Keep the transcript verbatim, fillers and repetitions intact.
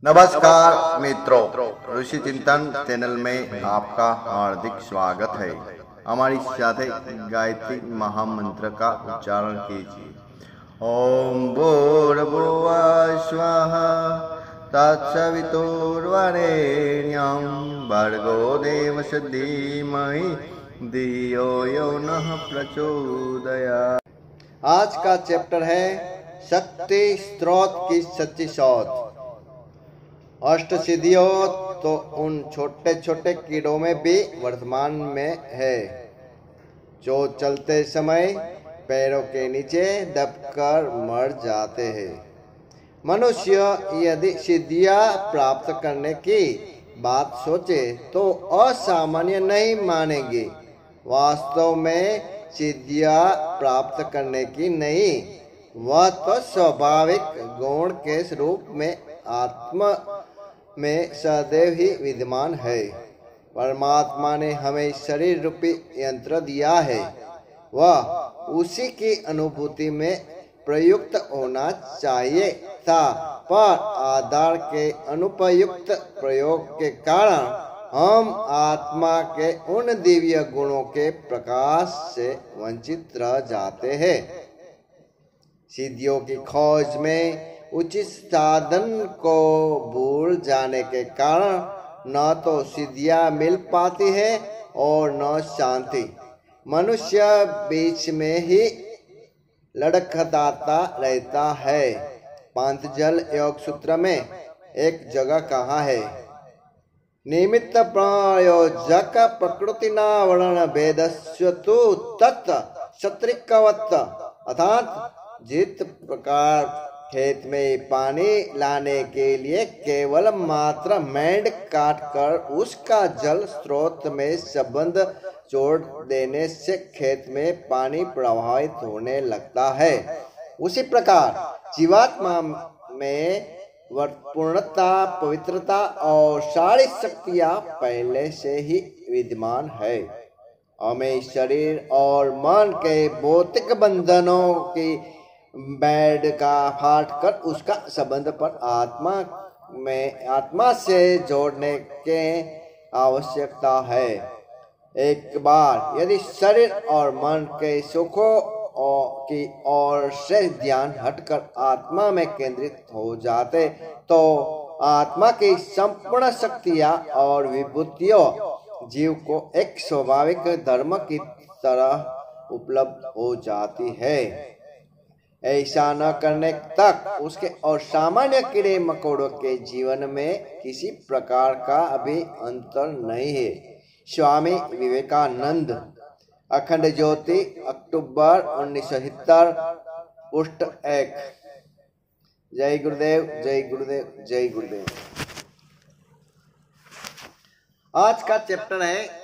नमस्कार मित्रों, ऋषि चिंतन चैनल में आपका हार्दिक स्वागत है। हमारी साथ गायत्री महामंत्र का उच्चारण कीजिए। ओम भूर्भुवः स्वः तत्सवितुर्वरेण्यं भर्गो देवस्य धीमहि धियो यो नः प्रचोदयात्। आज का चैप्टर है शक्ति स्रोत की सच्ची शोध। अष्ट सिद्धियों तो उन छोटे छोटे कीड़ों में भी वर्तमान में है जो चलते समय पैरों के नीचे दबकर मर जाते हैं। मनुष्य यदि सिद्धियां प्राप्त करने की बात सोचे तो असामान्य नहीं मानेंगे। वास्तव में सिद्धियां प्राप्त करने की नहीं, वह तो स्वाभाविक गुण के रूप में आत्मा में सदैव ही विद्यमान है। परमात्मा ने हमें शरीर रूपी यंत्र दिया है, वह उसी की अनुभूति में प्रयुक्त होना चाहिए था, पर आधार के अनुपयुक्त प्रयोग के कारण हम आत्मा के उन दिव्य गुणों के प्रकाश से वंचित रह जाते हैं। सिद्धियों की खोज में उचित साधन को भूल जाने के कारण न तो सिद्धियां मिल पाती है और न शांति। मनुष्य बीच में ही लड़खड़ाता रहता है। पांचजल योग सूत्र में एक जगह कहा है, निमित्त प्रयोजक प्रकृतिना वर्ण भेदस्य तु तत् क्षत्रिकवत्, अर्थात जित प्रकार खेत में पानी लाने के लिए केवल मात्र मेंढ काट कर उसका जल स्रोत में संबंध जोड़ देने से खेत में पानी प्रवाहित होने लगता है, उसी प्रकार जीवात्मा में पूर्णता, पवित्रता और सारी शक्तियां पहले से ही विद्यमान है। हमें शरीर और मन के भौतिक बंधनों की बैड का फाट कर उसका संबंध पर आत्मा में आत्मा से जोड़ने के आवश्यकता है। एक बार यदि शरीर और मन के सुखों की ओर से ध्यान हटकर आत्मा में केंद्रित हो जाते तो आत्मा की संपूर्ण शक्तियां और विभूतियों जीव को एक स्वाभाविक धर्म की तरह उपलब्ध हो जाती है। ऐसा न करने तक उसके और सामान्य कीड़े मकोड़ों के जीवन में किसी प्रकार का भी अंतर नहीं है। स्वामी विवेकानंद, अखंड ज्योति, अक्टूबर उन्नीस सौ सत्तर, पुष्ट एक। जय गुरुदेव, जय गुरुदेव, जय गुरुदेव। आज का चैप्टर है